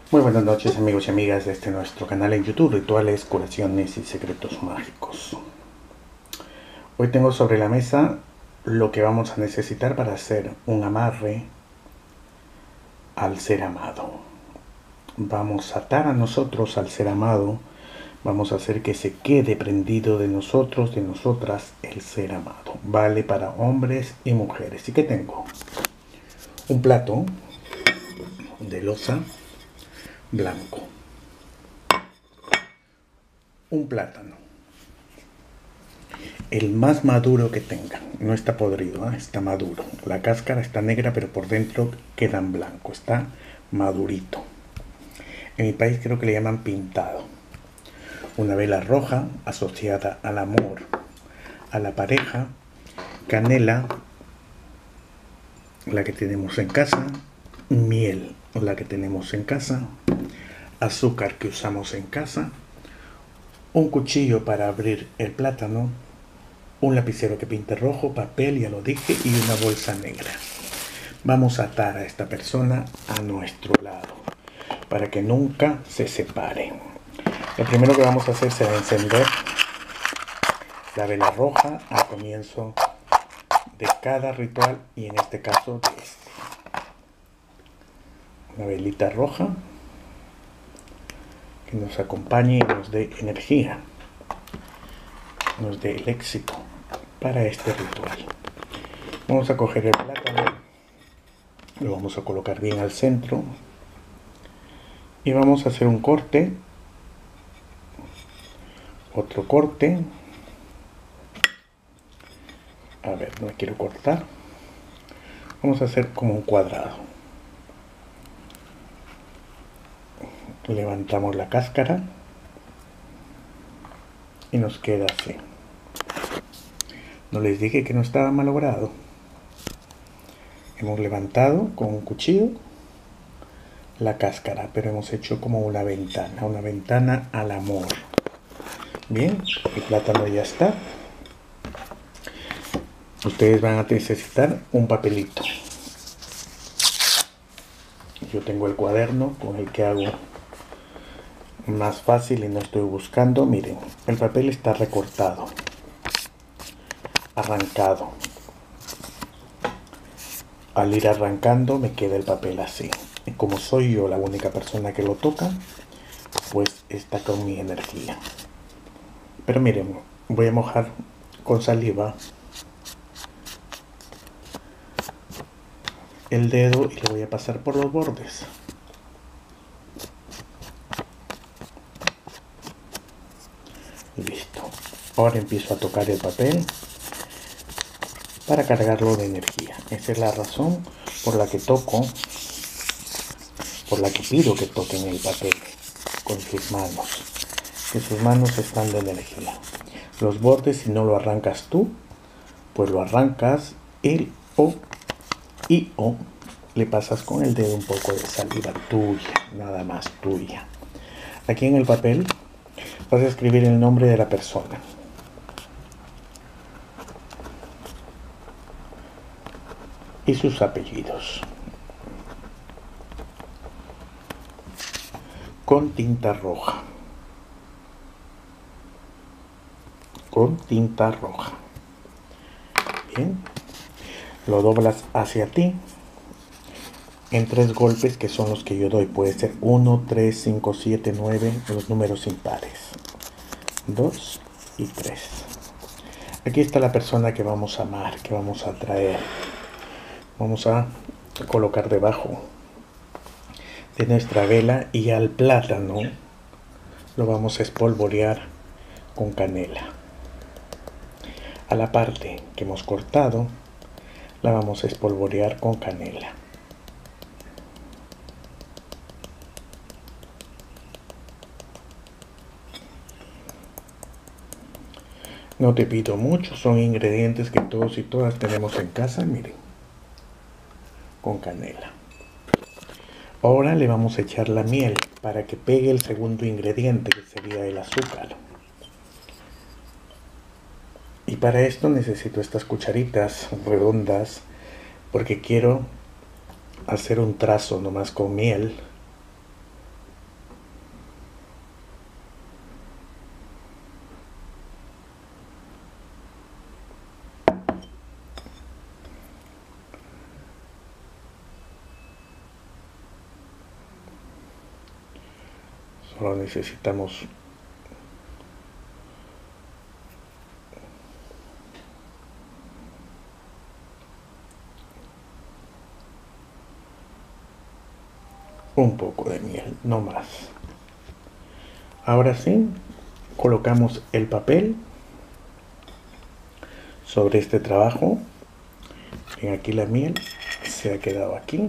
Muy buenas noches amigos y amigas de este nuestro canal en YouTube, Rituales, Curaciones y Secretos Mágicos. Hoy tengo sobre la mesa lo que vamos a necesitar para hacer un amarre al ser amado. Vamos a atar a nosotros al ser amado, vamos a hacer que se quede prendido de nosotros, de nosotras, el ser amado. Vale para hombres y mujeres. ¿Y qué tengo? Un plato de loza blanco, un plátano, el más maduro que tengan, no está podrido, está maduro. La cáscara está negra, pero por dentro queda en blanco, está madurito. En mi país creo que le llaman pintado. Una vela roja asociada al amor, a la pareja, canela, la que tenemos en casa, miel, la que tenemos en casa, azúcar que usamos en casa, un cuchillo para abrir el plátano, un lapicero que pinte rojo, papel, ya lo dije, y una bolsa negra. Vamos a atar a esta persona a nuestro lado para que nunca se separe. Lo primero que vamos a hacer será encender la vela roja al comienzo de cada ritual, y en este caso de este. Una velita roja que nos acompañe y nos dé energía, nos dé el éxito para este ritual. Vamos a coger el plátano, lo vamos a colocar bien al centro y vamos a hacer un corte, otro corte. A ver, no quiero cortar. Vamos a hacer como un cuadrado. Levantamos la cáscara y nos queda así. No les dije que no estaba malogrado. Hemos levantado con un cuchillo la cáscara, pero hemos hecho como una ventana al amor. Bien, el plátano ya está. Ustedes van a necesitar un papelito. Yo tengo el cuaderno con el que hago más fácil y no estoy buscando. Miren, el papel está recortado, arrancado. Al ir arrancando me queda el papel así. Y como soy yo la única persona que lo toca, pues está con mi energía. Pero miren, voy a mojar con saliva el dedo y le voy a pasar por los bordes. Listo. Ahora empiezo a tocar el papel para cargarlo de energía. Esa es la razón por la que toco, por la que pido que toquen el papel con sus manos, que sus manos están de energía. Los bordes, si no lo arrancas tú, pues lo arrancas y le pasas con el dedo un poco de saliva tuya, nada más tuya. Aquí en el papel vas a escribir el nombre de la persona. Y sus apellidos. Con tinta roja. Con tinta roja. Bien. Lo doblas hacia ti en 3 golpes, que son los que yo doy. Puede ser 1, 3, 5, 7, 9, los números impares. 2 y 3. Aquí está la persona que vamos a amar, que vamos a atraer. Vamos a colocar debajo de nuestra vela, y al plátano lo vamos a espolvorear con canela. A la parte que hemos cortado la vamos a espolvorear con canela. No te pido mucho, son ingredientes que todos y todas tenemos en casa, miren, con canela. Ahora le vamos a echar la miel para que pegue el segundo ingrediente, que sería el azúcar. Y para esto necesito estas cucharitas redondas, porque quiero hacer un trazo nomás con miel Solo necesitamos un poco de miel, no más. Ahora sí, colocamos el papel sobre este trabajo. Ven, aquí la miel se ha quedado aquí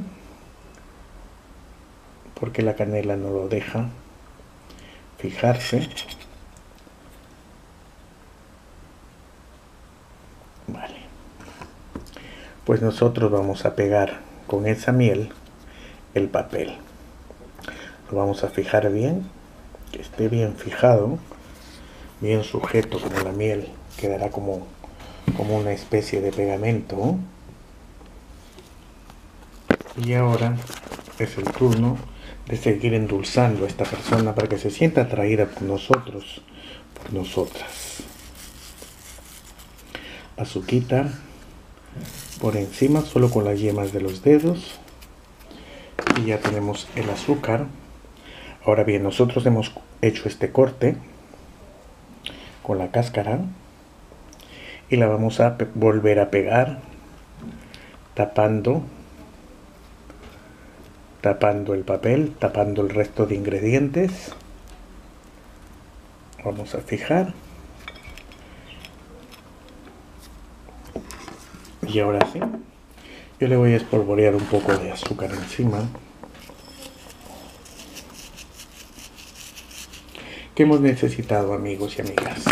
porque la canela no lo deja fijarse. Vale, pues nosotros vamos a pegar con esa miel el papel. Lo vamos a fijar bien, que esté bien fijado, bien sujeto, como la miel quedará como una especie de pegamento. Y ahora es el turno de seguir endulzando a esta persona para que se sienta atraída por nosotros, por nosotras. Azuquita por encima, solo con las yemas de los dedos. Y ya tenemos el azúcar. Ahora bien, nosotros hemos hecho este corte con la cáscara y la vamos a volver a pegar tapando el papel, tapando el resto de ingredientes. Vamos a fijar. Y ahora sí, yo le voy a espolvorear un poco de azúcar encima. ¿Qué hemos necesitado, amigos y amigas?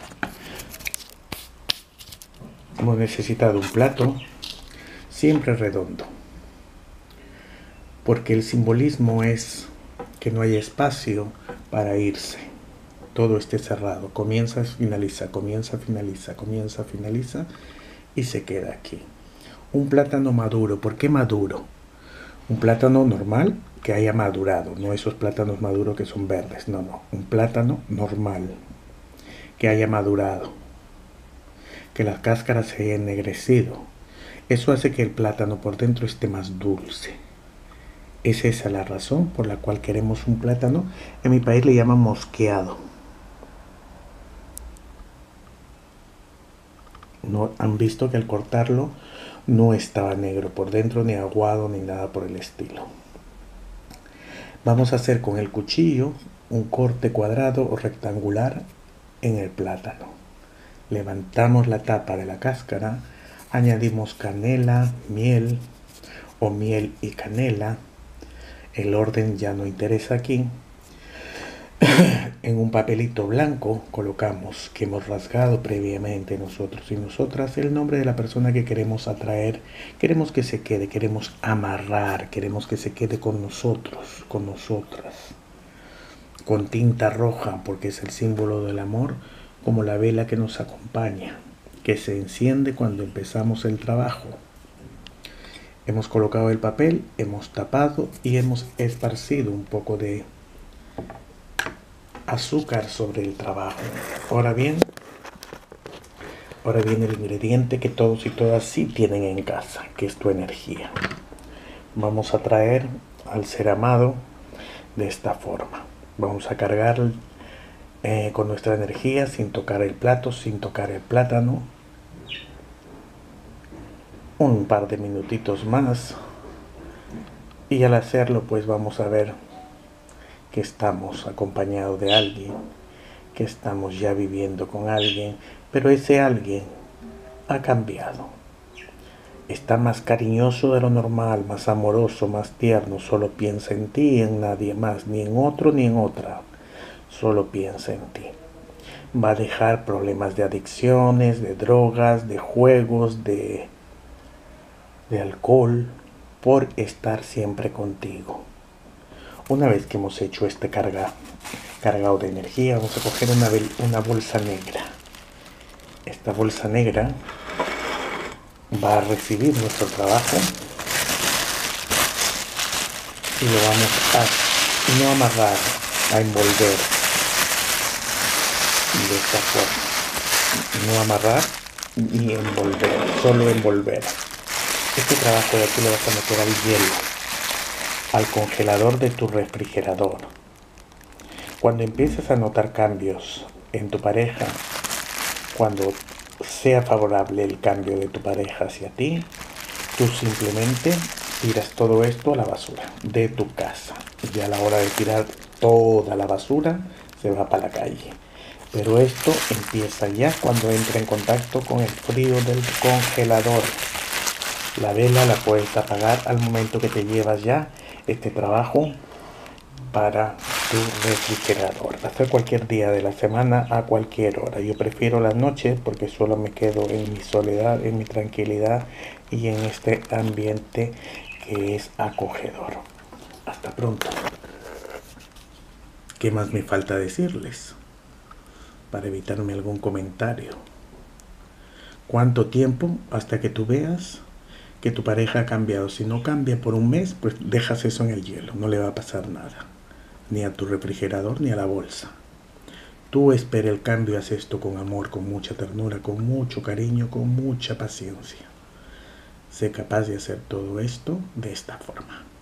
Hemos necesitado un plato siempre redondo, porque el simbolismo es que no hay espacio para irse. Todo esté cerrado, comienza, finaliza, comienza, finaliza, comienza, finaliza y se queda aquí. Un plátano maduro, ¿por qué maduro? Un plátano normal que haya madurado, no esos plátanos maduros que son verdes, no, un plátano normal que haya madurado, que la cáscara se haya ennegrecido. Eso hace que el plátano por dentro esté más dulce. Es esa la razón por la cual queremos un plátano. En mi país le llaman mosqueado. No han visto que al cortarlo no estaba negro por dentro, ni aguado, ni nada por el estilo. Vamos a hacer con el cuchillo un corte cuadrado o rectangular en el plátano. Levantamos la tapa de la cáscara, añadimos canela, miel o miel y canela. El orden ya no interesa aquí. En un papelito blanco colocamos, que hemos rasgado previamente nosotros y nosotras, el nombre de la persona que queremos atraer, queremos que se quede, queremos amarrar, queremos que se quede con nosotros, con nosotras, con tinta roja, porque es el símbolo del amor, como la vela que nos acompaña, que se enciende cuando empezamos el trabajo. Hemos colocado el papel, hemos tapado y hemos esparcido un poco de azúcar sobre el trabajo. Ahora bien el ingrediente que todos y todas sí tienen en casa, que es tu energía. Vamos a traer al ser amado de esta forma. Vamos a cargar con nuestra energía sin tocar el plato, sin tocar el plátano. Un par de minutitos más. Y al hacerlo, pues vamos a ver que estamos acompañados de alguien, que estamos ya viviendo con alguien, pero ese alguien ha cambiado. Está más cariñoso de lo normal, más amoroso, más tierno, solo piensa en ti y en nadie más, ni en otro ni en otra, solo piensa en ti. Va a dejar problemas de adicciones, de drogas, de juegos, de alcohol, por estar siempre contigo. Una vez que hemos hecho este cargado de energía, vamos a coger una bolsa negra. Esta bolsa negra va a recibir nuestro trabajo y lo vamos a no amarrar, a envolver de esta forma. No amarrar ni envolver, solo envolver. Este trabajo de aquí lo vas a meter al hielo, al congelador de tu refrigerador. Cuando empieces a notar cambios en tu pareja, cuando sea favorable el cambio de tu pareja hacia ti, tú simplemente tiras todo esto a la basura de tu casa. Y a la hora de tirar toda la basura, se va para la calle. Pero esto empieza ya cuando entra en contacto con el frío del congelador. La vela la puedes apagar al momento que te llevas ya este trabajo para tu refrigerador. Hacer cualquier día de la semana a cualquier hora. Yo prefiero las noches porque solo me quedo en mi soledad, en mi tranquilidad y en este ambiente que es acogedor. Hasta pronto. ¿Qué más me falta decirles? Para evitarme algún comentario. ¿Cuánto tiempo hasta que tú veas que tu pareja ha cambiado? Si no cambia por un mes, pues dejas eso en el hielo. No le va a pasar nada. Ni a tu refrigerador ni a la bolsa. Tú espera el cambio, haz esto con amor, con mucha ternura, con mucho cariño, con mucha paciencia. Sé capaz de hacer todo esto de esta forma.